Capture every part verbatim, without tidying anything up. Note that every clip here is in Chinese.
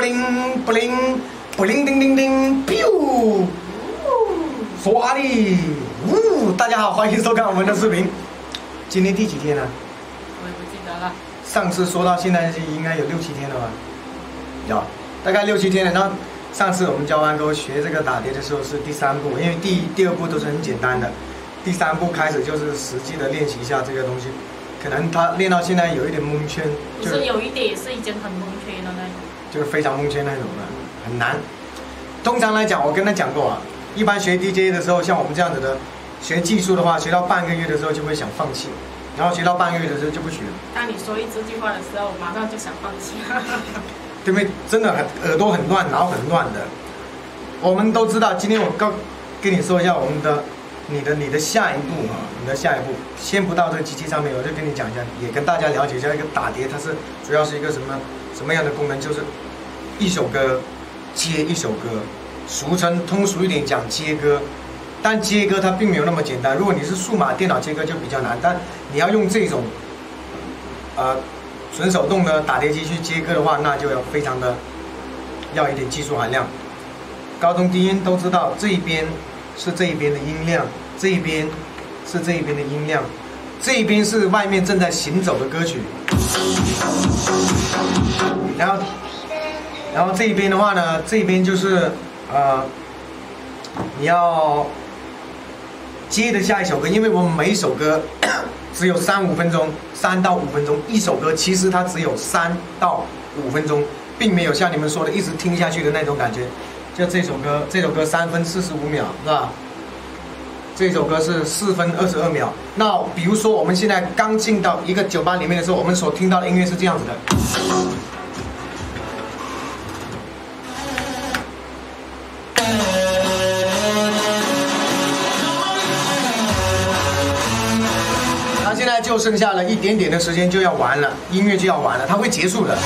灵不灵不灵叮叮叮，biu， 唰哩，呜！大家好，欢迎收看我们的视频。今天第几天了？ 我也不记得了。 上次说到现在应该有六七天了吧？有，大概六七天了。然后上次我们教完给我学这个打碟的时候是第三步，因为第第二步都是很简单的，第三步开始就是实际的练习一下这个东西。可能他练到现在有一点蒙圈， 不是有一点也是已经很蒙圈了那种， 就是非常蒙圈那种的，很难。通常来讲，我跟他讲过啊，一般学 D J 的时候，像我们这样子的学技术的话，学到半个月的时候就会想放弃，然后学到半个月的时候就不学了。 当你说一这句话的时候，我马上就想放弃。 对不对？真的很耳朵很乱，脑很乱的。我们都知道，今天我告跟你说一下我们的。你的你的下一步啊，你的下一步，先不到这个机器上面，我就跟你讲一下，也跟大家了解一下一个打碟，它是主要是一个什么什么样的功能，就是一首歌接一首歌，俗称通俗一点讲接歌，但接歌它并没有那么简单。如果你是数码电脑接歌就比较难，但你要用这种呃纯手动的打碟机去接歌的话，那就要非常的要一点技术含量。高中低音都知道，这一边是这一边的音量，这一边是这一边的音量，这一边是外面正在行走的歌曲，然后，然后这一边的话呢，这一边就是呃，你要接着下一首歌，因为我们每一首歌只有三五分钟，三到五分钟，一首歌其实它只有三到五分钟，并没有像你们说的一直听下去的那种感觉。就这首歌，这首歌三分四十五秒，是吧？这首歌是四分二十二秒。那比如说我们现在刚进到一个酒吧里面的时候，我们所听到的音乐是这样子的。它现在就剩下了一点点的时间就要完了，音乐就要完了，它会结束的。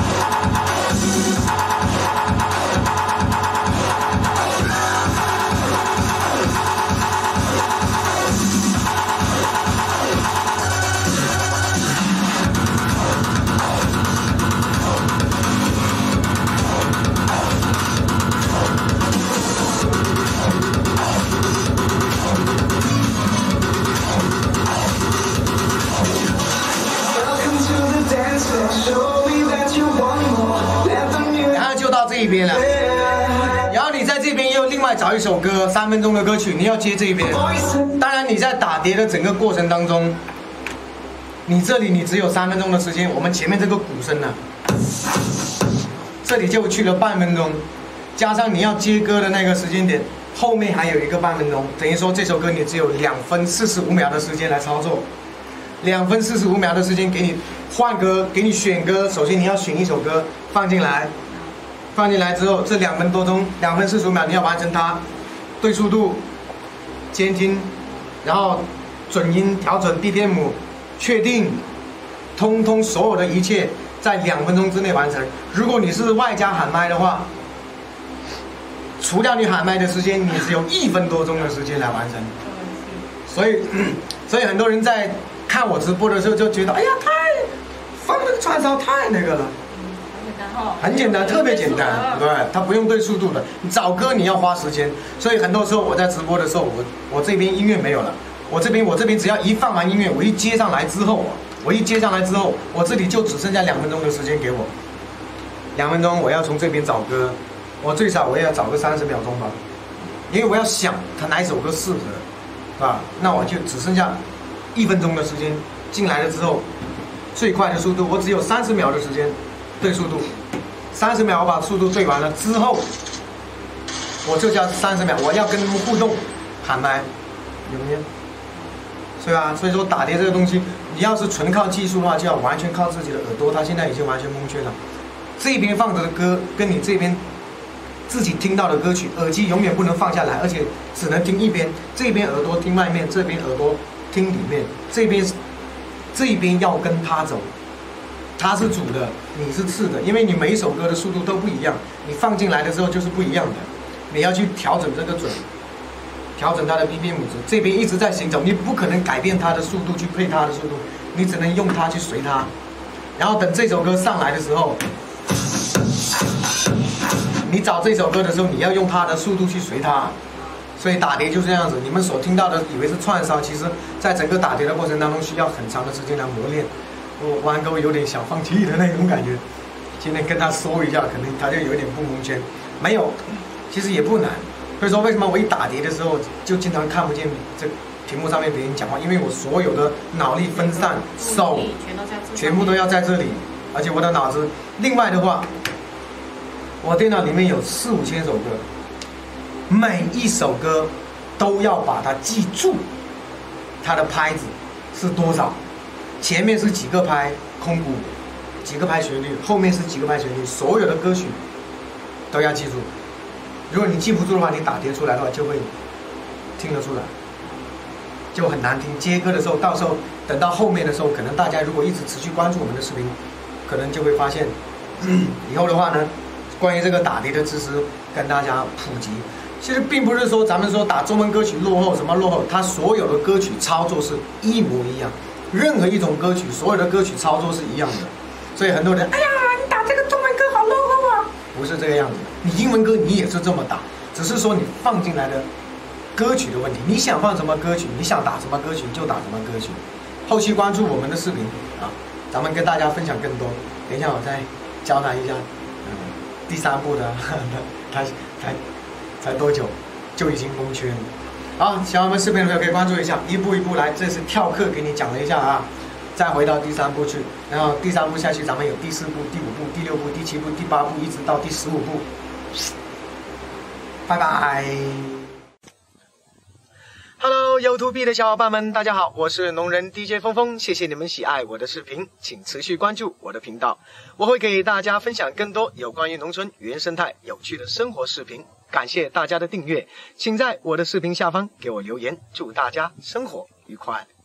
然后就到这一边了，然后你在这边又另外找一首歌，三分钟的歌曲，你要接这一边。当然你在打碟的整个过程当中，你这里你只有三分钟的时间，我们前面这个鼓声呢，这里就去了半分钟，加上你要接歌的那个时间点，后面还有一个半分钟，等于说这首歌你只有两分四十五秒的时间来操作。两分四十五秒的时间给你换歌，给你选歌。首先你要选一首歌放进来，放进来之后，这两分多钟，两分四十五秒你要完成它，对速度、监听，然后准音调整 B P M， 确定，通通所有的一切在两分钟之内完成。如果你是外加喊麦的话，除掉你喊麦的时间，你只有一分多钟的时间来完成。所以，所以很多人在看我直播的时候就觉得，哎呀，太放那个串烧太那个了，很简单，特别简单，对，它不用对速度的。你找歌你要花时间，所以很多时候我在直播的时候，我我这边音乐没有了，我这边我这边只要一放完音乐，我一接上来之后，我一接上来之后，我这里就只剩下两分钟的时间给我，两分钟我要从这边找歌，我最少我也要找个三十秒钟吧，因为我要想它哪一首歌适合，是吧？那我就只剩下一分钟的时间进来了之后，最快的速度我只有三十秒的时间对速度，三十秒我把速度对完了之后，我就加三十秒，我要跟他们互动喊麦，有没有？对吧？所以说打碟这个东西，你要是纯靠技术的话，就要完全靠自己的耳朵。它现在已经完全蒙圈了，这边放着的歌跟你这边自己听到的歌曲，耳机永远不能放下来，而且只能听一边，这边耳朵听外面，这边耳朵听里面，这边这边要跟他走，他是主的，你是次的，因为你每一首歌的速度都不一样，你放进来的时候就是不一样的，你要去调整这个准，调整它的 B P M 值，这边一直在行走，你不可能改变它的速度去配它的速度，你只能用它去随它，然后等这首歌上来的时候。 你找这首歌的时候，你要用它的速度去随它。所以打碟就是这样子，你们所听到的以为是串烧，其实在整个打碟的过程当中，需要很长的时间来磨练。我玩哥有点想放弃的那种感觉。今天跟他说一下，可能他就有点不蒙圈。没有，其实也不难。所以说，为什么我一打碟的时候就经常看不见这屏幕上面别人讲话？因为我所有的脑力分散，手全部都要在这里，而且我的脑子。另外的话，我电脑里面有四五千首歌。每一首歌都要把它记住，它的拍子是多少，前面是几个拍空鼓，几个拍旋律，后面是几个拍旋律，所有的歌曲都要记住。如果你记不住的话，你打碟出来的话就会听得出来，就很难听。接歌的时候，到时候等到后面的时候，可能大家如果一直持续关注我们的视频，可能就会发现，嗯、以后的话呢，关于这个打碟的知识跟大家普及。其实并不是说咱们说打中文歌曲落后什么落后，它所有的歌曲操作是一模一样，任何一种歌曲，所有的歌曲操作是一样的。所以很多人，哎呀，你打这个中文歌好落后啊！不是这个样子，你英文歌你也是这么打，只是说你放进来的歌曲的问题。你想放什么歌曲，你想打什么歌曲就打什么歌曲。后期关注我们的视频啊，咱们跟大家分享更多。等一下我再教他一下，嗯，第三步的，呵呵他他。才多久就已经蒙圈了。好，喜欢我们视频的朋友可以关注一下，一步一步来，这是跳课给你讲了一下啊。再回到第三步去，然后第三步下去，咱们有第四步、第五步、第六步、第七步、第八步，一直到第十五步。拜拜。Hello YouTube 的小伙伴们，大家好，我是农人 D J 峰峰，谢谢你们喜爱我的视频，请持续关注我的频道，我会给大家分享更多有关于农村原生态有趣的生活视频。感谢大家的订阅，请在我的视频下方给我留言，祝大家生活愉快。